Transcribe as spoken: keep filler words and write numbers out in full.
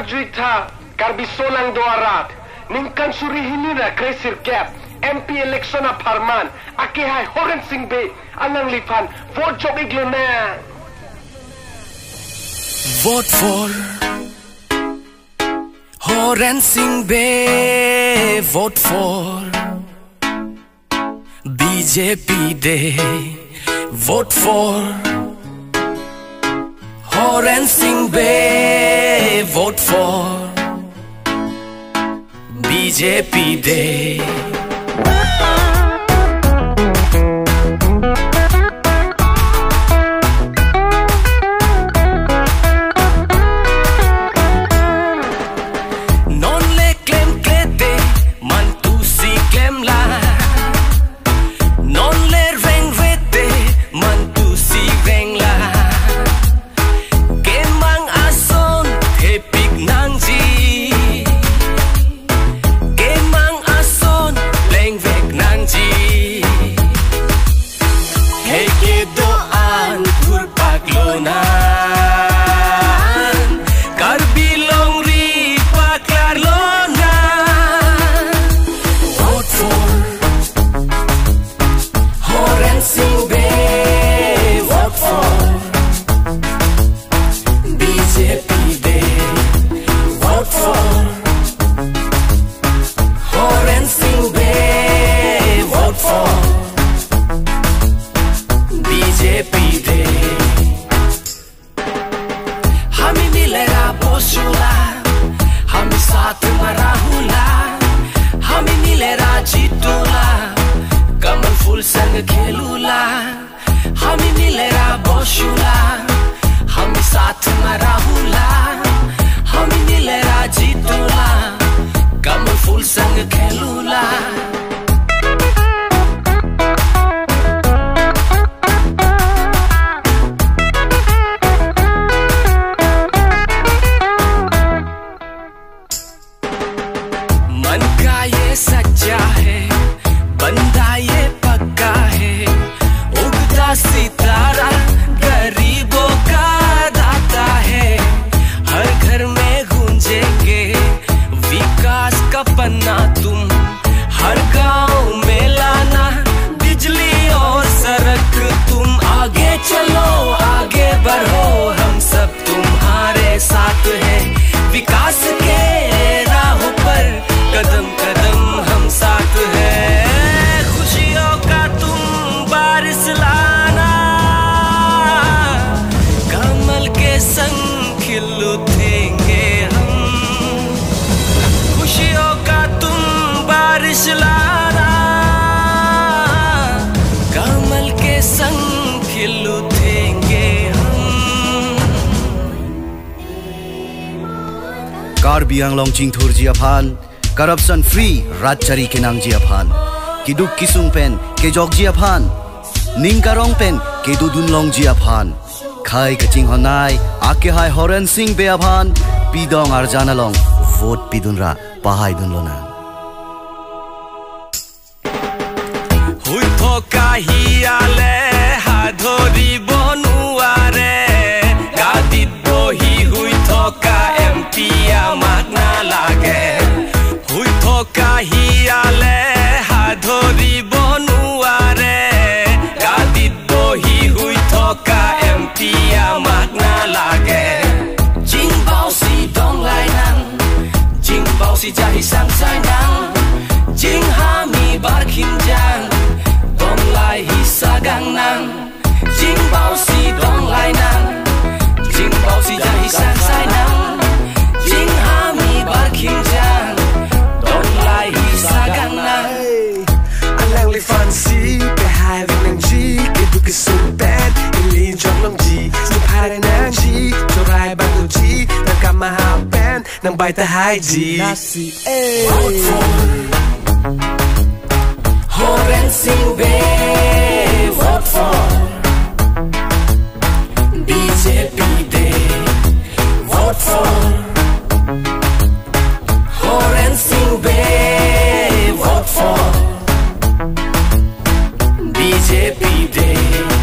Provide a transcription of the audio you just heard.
juita karbi solang doarat ningkan suri hinira kresir cap M P election a parman ake hai horensing be alang lifan vote jog iglena. Vote for horensing be, vote for B J P day, vote for horensing be, vote for B J P day. Biang long jing thur ji aphan corruption free ratchari kinang ji aphan kiduk kisung pen ke jog ji aphan ning karong pen ke dudun long ji aphan khai kaching honai ake hai horensing be aphan pidong arjana long vote pidunra pahai dunlona hui thoka hi ale hadori bonuare gadit bohi hui thoka M P magna lage hui thoka hi ale hadori bonuare gadit bohi hui thoka M P magna lage jing bao si dong lai nang jing bao si jahi sang sai nang jing ha mi bar khim jang dong lai hi sagang nang jing bao si dong lai nang jing bao si jahi sang sai nang jing ha mi bar khim jang dong lai hi sagang nang alang li fancy ke hai ving nang ji ke du ke sun pen li jong long ji su pare nang ji to rai ba du ji nang ka ma ha pen nang bai ta hai ji nasi eh horensing be, vote for B J P day, vote for horensing be, vote for B J P day.